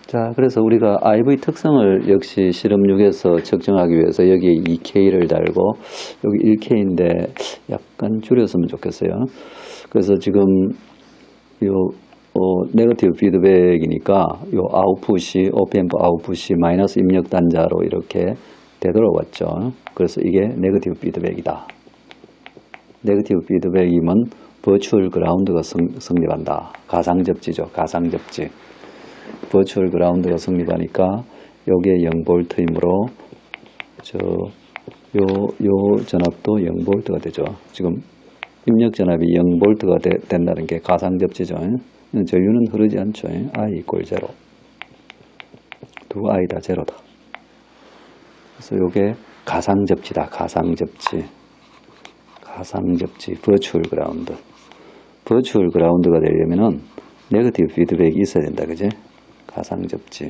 자, 그래서 우리가 IV 특성을 역시 실험 6에서 측정하기 위해서 여기에 2K를 달고 여기 1K인데 약간 줄였으면 좋겠어요. 그래서 지금 요 네거티브 피드백이니까 요 아웃풋이 오펜프 아웃풋이 마이너스 입력 단자로 이렇게 되돌아왔죠. 그래서 이게 네거티브 피드백이다. 네거티브 피드백이면 버추얼 그라운드가 성립한다. 가상접지죠. 가상접지. 버추얼 그라운드가 성립하니까 요게 0V이므로 요 전압도 0V가 되죠. 지금 입력 전압이 0V가 된다는 게 가상접지죠. 전류는 흐르지 않죠. I 이퀄 0. 두 I 다 제로다. 그래서 요게 가상접지다. 가상접지. 가상접지. 버추얼 그라운드. 버추얼 그라운드가 되려면은 네거티브 피드백이 있어야 된다. 그지? 가상접지.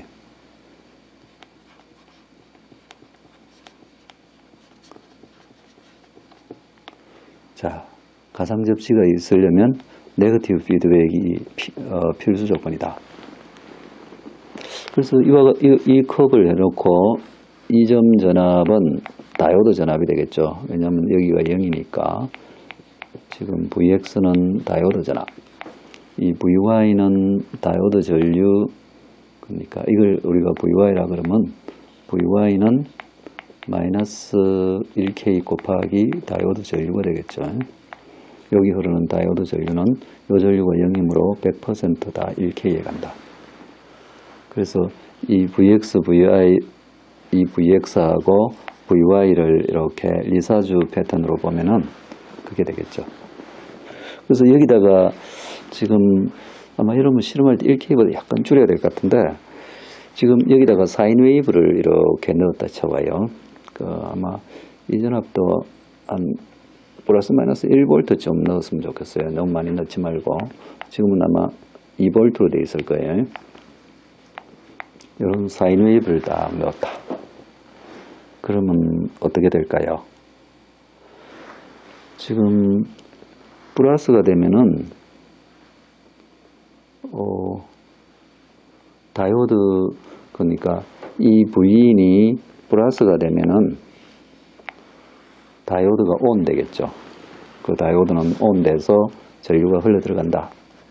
자, 가상접지가 있으려면 네거티브 피드백이 필수 조건이다. 그래서 이 컵을 해놓고 이 점 전압은 다이오드 전압이 되겠죠. 왜냐하면 여기가 0이니까 지금 Vx는 다이오드 전압, 이 Vy는 다이오드 전류. 그러니까 이걸 우리가 Vy라 그러면 Vy는 마이너스 1K 곱하기 다이오드 전류가 되겠죠. 여기 흐르는 다이오드 전류는 요 전류가 0이므로 100%다 1K에 간다. 그래서 이 Vx, Vi, 이 Vx하고 Vy를 이렇게 리사주 패턴으로 보면은 그게 되겠죠. 그래서 여기다가 지금 아마 이러면 실험할 때 1K보다 약간 줄여야 될 것 같은데 지금 여기다가 사인 웨이브를 이렇게 넣었다 쳐봐요. 아마 이 전압도 한 플러스 마이너스 1V쯤 넣었으면 좋겠어요. 너무 많이 넣지 말고. 지금은 아마 2V로 되어 있을 거예요. 이런 사인 웨이브를 딱 넣었다. 그러면 어떻게 될까요? 지금 플러스가 되면은 다이오드, 그러니까 이 V인이 플러스가 되면은 다이오드가 ON 되겠죠. 그 다이오드는 ON 돼서 전류가 흘러 들어간다.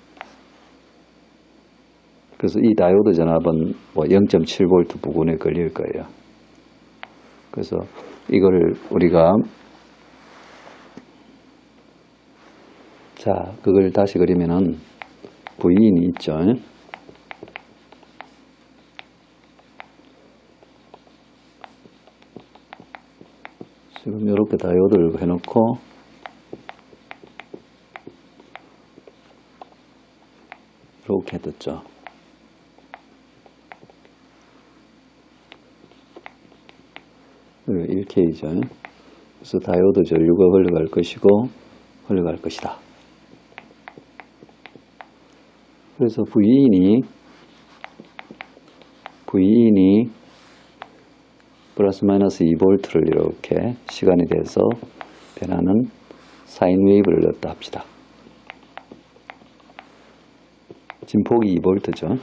그래서 이 다이오드 전압은 뭐 0.7V 부근에 걸릴 거예요. 그래서 이거를 우리가 자, 그걸 다시 그리면은 V인이 있죠. 지금 이렇게 다이오드를 해놓고 이렇게 해뒀죠. 여기 1K죠. 그래서 다이오드 전류가 흘러갈 것이고 흘러갈 것이다. 그래서 V인이 플러스 마이너스 2V를 이렇게 시간이 돼서 변하는 사인 웨이브를 넣었다 합시다. 지금 폭이 2V죠.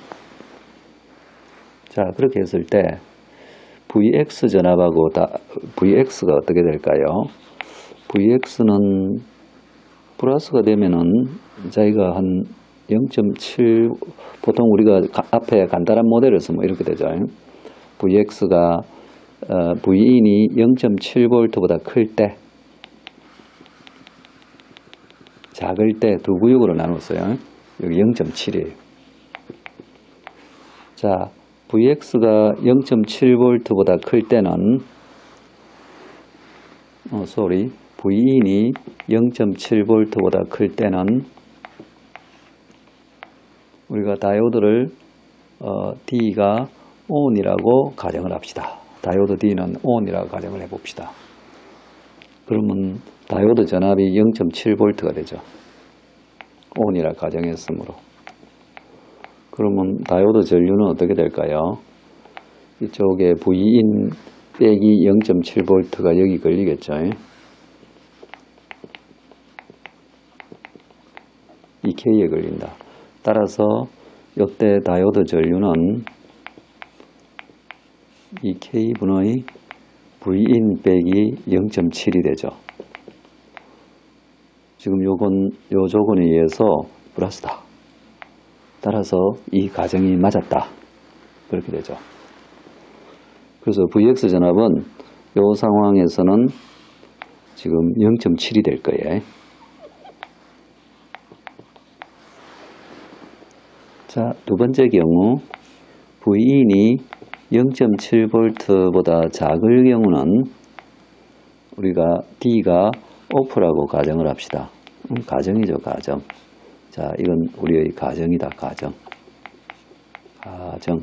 자, 그렇게 했을 때 Vx 전압하고 Vx가 어떻게 될까요? Vx는 플러스가 되면은 저희가 한 0.7, 보통 우리가 앞에 간단한 모델을 쓰면 이렇게 되죠. Vx가 V인이 0.7V보다 클 때, 작을 때 두 구역으로 나눴어요. 여기 0.7이에요. 자, Vx가 0.7V보다 클 때는 V인이 0.7V보다 클 때는 우리가 다이오드를 D가 ON이라고 가정을 합시다. 다이오드 D는 ON이라고 가정을 해봅시다. 그러면 다이오드 전압이 0.7V가 되죠. ON이라고 가정했으므로. 그러면 다이오드 전류는 어떻게 될까요? 이쪽에 V인 빼기 0.7V가 여기 걸리겠죠. 2K에 걸린다. 따라서 이때 다이오드 전류는 이 K분의 Vin 빼기 0.7이 되죠. 지금 요 조건에 의해서 플러스다. 따라서 이 가정이 맞았다. 그렇게 되죠. 그래서 Vx 전압은 요 상황에서는 지금 0.7이 될 거예요. 자, 두 번째 경우 Vin이 0.7V보다 작을 경우는 우리가 D가 오프라고 가정을 합시다. 가정이죠, 가정. 자, 이건 우리의 가정이다, 가정. 가정.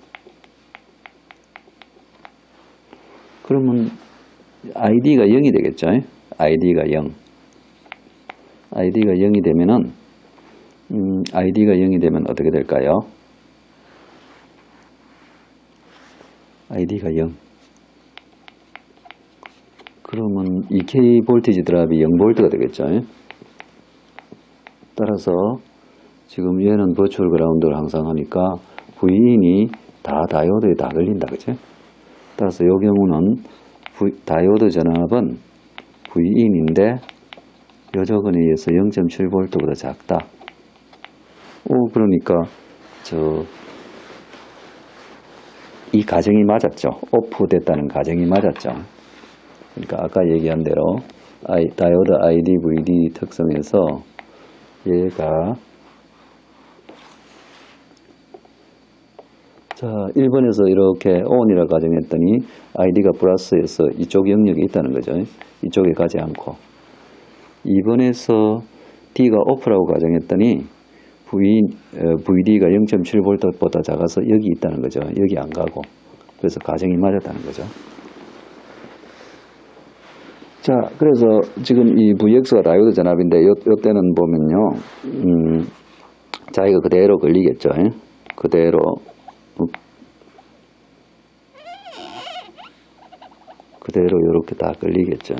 그러면 ID가 0이 되겠죠? ID가 0. ID가 0이 되면은, ID가 0이 되면 어떻게 될까요? ID가 0. 그러면 2K 볼티지 드랍이 0V가 되겠죠? 따라서 지금 얘는 버추얼 그라운드를 항상 하니까 Vin이 다 다이오드에 다 걸린다, 그죠? 따라서 이 경우는 다이오드 전압은 Vin인데 요 조건에 의해서 0.7V보다 작다. 그러니까 이 가정이 맞았죠. 오프 됐다는 가정이 맞았죠. 그러니까 아까 얘기한 대로 다이오드 ID/VD 특성에서 얘가 1번에서 이렇게 ON이라 가정했더니 ID가 플러스에서 이쪽 영역이 있다는 거죠. 이쪽에 가지 않고 2번에서 D가 오프라고 가정했더니 VD가 0.7V보다 작아서 여기 있다는 거죠. 여기 안 가고. 그래서 가정이 맞았다는 거죠. 자, 그래서 지금 이 VX가 다이오드 전압인데 요때는 보면요. 자기가 그대로 걸리겠죠. 그대로 이렇게 다 걸리겠죠.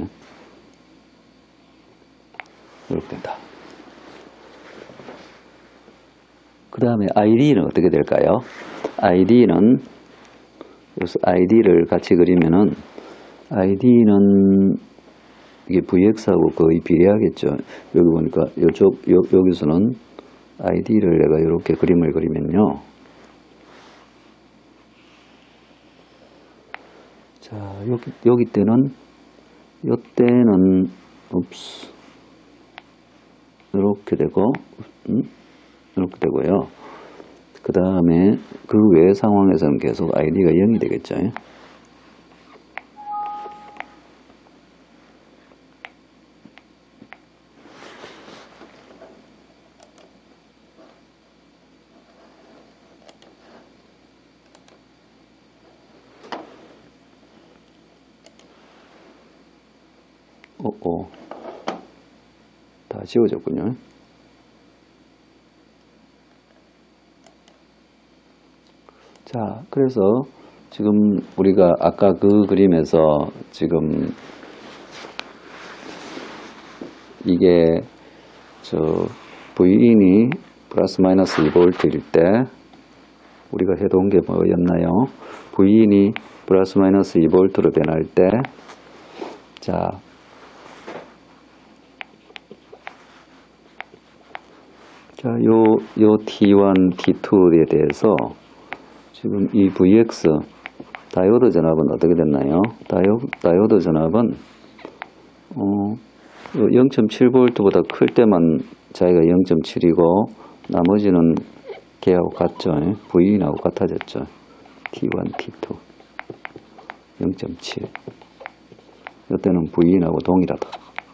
이렇게 된다. 그 다음에 ID는 어떻게 될까요? ID는 여기서 ID를 같이 그리면은 ID는 이게 VX하고 거의 비례하겠죠. 여기 보니까 여기서는 ID를 내가 이렇게 그림을 그리면요. 자, 여기 때는 이렇게 되고, 이렇게 되고요. 그 다음에 그 외 상황에서는 계속 ID가 0이 되겠죠. 다 지워졌군요. 자, 그래서 지금 우리가 아까 그 그림에서 지금 이게 Vin이 플러스 마이너스 2V일 때 우리가 해놓은 게 뭐였나요? Vin이 플러스 마이너스 2V로 변할 때 자, 요 T1, T2에 대해서 지금 이 VX 다이오드 전압은 어떻게 됐나요? 다이오드 전압은 0.7V보다 클 때만 자기가 0.7이고 나머지는 걔하고 같죠. Vin하고 같아졌죠. T1, T2 0.7 이때는 Vin하고 동일하다.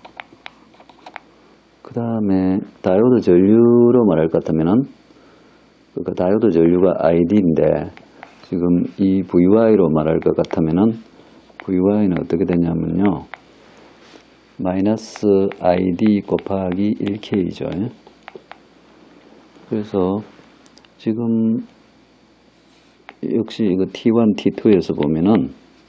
그 다음에 다이오드 전류로 말할 것 같으면은 그러니까 다이오드 전류가 ID인데 지금 이 VY로 말할 것 같으면은 VY는 어떻게 되냐면요. 마이너스 ID 곱하기 1K죠. 그래서 지금 역시 이거 T1, T2에서 보면은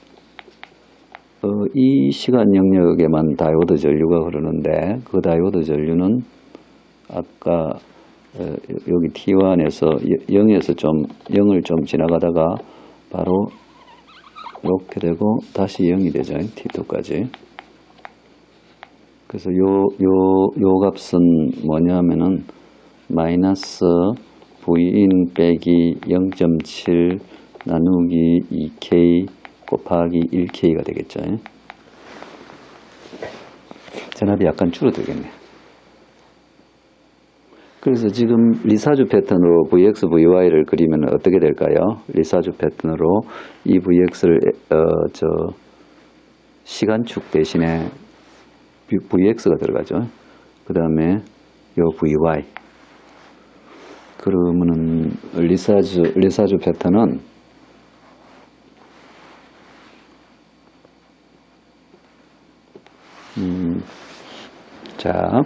이 시간 영역에만 다이오드 전류가 흐르는데 그 다이오드 전류는 아까 여기 T1에서 0을 좀 지나가다가 바로 이렇게 되고 다시 0이 되죠. T2까지. 그래서 요 값은 뭐냐면은 마이너스 V인 빼기 0.7 나누기 2K 곱하기 1K가 되겠죠. 전압이 약간 줄어들겠네. 그래서 지금 리사주 패턴으로 Vx, Vy를 그리면 어떻게 될까요? 리사주 패턴으로 이 Vx를 시간축 대신에 Vx가 들어가죠. 그 다음에 요 Vy. 그러면은 리사주 패턴은 자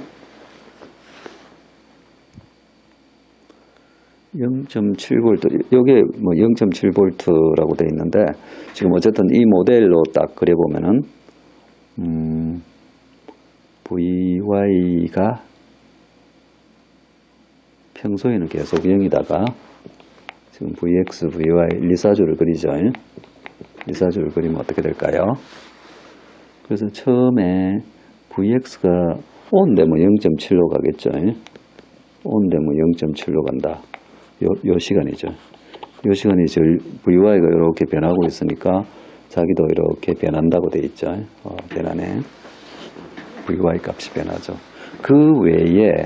0.7V 요게 뭐 0.7V라고 되어 있는데 지금 어쨌든 이 모델로 딱 그려보면은 Vy가 평소에는 계속 0이다가 지금 Vx, Vy 리사주를 그리죠. 리사주를 그리면 어떻게 될까요? 그래서 처음에 Vx가 on 되면 0.7로 가겠죠. on 되면 0.7로 간다. 요 시간이죠. 요 시간이 Vy가 이렇게 변하고 있으니까 자기도 이렇게 변한다고 되어 있죠. 변하네. Vy 값이 변하죠. 그 외에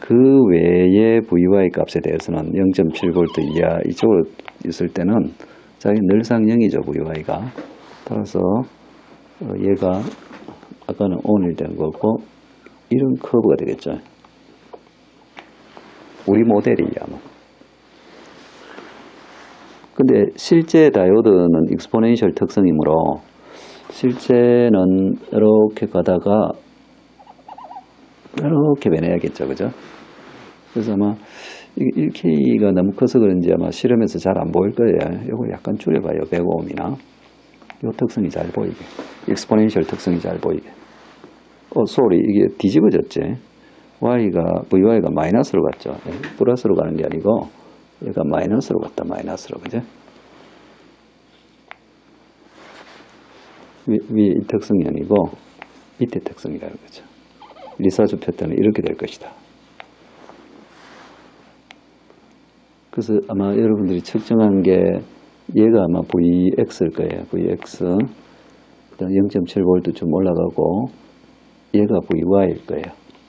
Vy 값에 대해서는 0.7V 이하 이쪽으로 있을 때는 자기 늘상 0이죠. Vy가. 따라서 얘가 아까는 on이 된 거고 이런 커브가 되겠죠. 우리 모델이야 뭐. 근데 실제 다이오드는 익스포넨셜 특성이므로 실제는 이렇게 가다가 이렇게 변해야겠죠. 그죠? 그래서 아마 1K가 너무 커서 그런지 아마 실험에서 잘 안 보일 거예요. 이거 약간 줄여봐요. 105ohm이나. 이 특성이 잘 보이게. 익스포넨셜 특성이 잘 보이게. sorry. 이게 뒤집어졌지. Vy가 마이너스로 갔죠. 플러스로 가는 게 아니고 얘가 마이너스로 갔다. 마이너스로. 그죠? 위에 이 특성이 아니고 밑에 특성이라는 거죠. 리사주 패턴은 이렇게 될 것이다. 그래서 아마 여러분들이 측정한 게 얘가 아마 Vx일 거예요. Vx. 그 다음 0.7V 좀 올라가고 얘가 Vy일 거예요.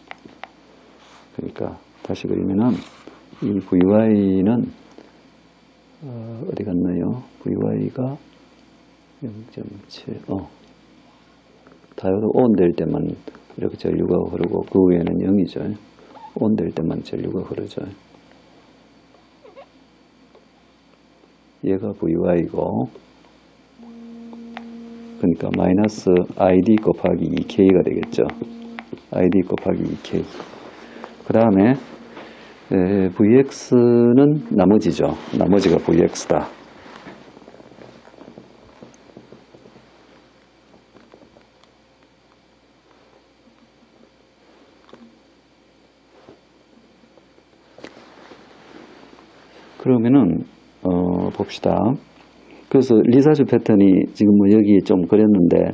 그러니까 다시 그리면은 이 Vy는 어디 갔나요? Vy가 0.7 다이오드 ON 될 때만 이렇게 전류가 흐르고 그 위에는 0이죠. ON 될 때만 전류가 흐르죠. 얘가 Vy고 그러니까 마이너스 ID 곱하기 2K가 되겠죠. ID 곱하기 2K. 그 다음에 Vx는 나머지죠. 나머지가 Vx다. 그러면은 봅시다. 그래서 리사주 패턴이 지금 뭐 여기 좀 그렸는데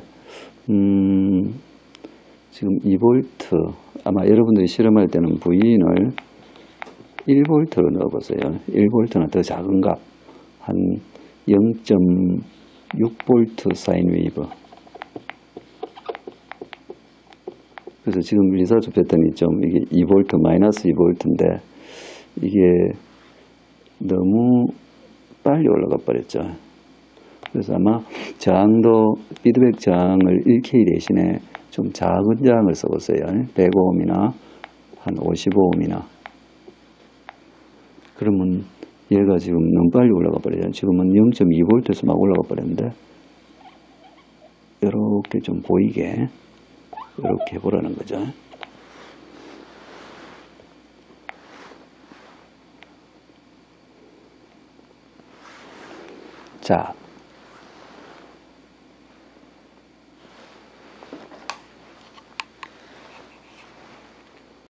지금 2V 아마 여러분들이 실험할 때는 V인을 1V로 넣어보세요. 1V는 더 작은 값 한 0.6V 사인 웨이브. 그래서 지금 리사주 패턴이 좀 이게 2V 마이너스 2V인데 이게 너무 빨리 올라가 버렸죠. 그래서 아마 저항도 피드백 저항을 1K 대신에 좀 작은 저항을 써보세요. 105ohm이나 한 55ohm이나. 그러면 얘가 지금 너무 빨리 올라가 버리잖아요. 지금은 0.2V에서 막 올라가 버렸는데 이렇게 좀 보이게 이렇게 해보라는 거죠. 자,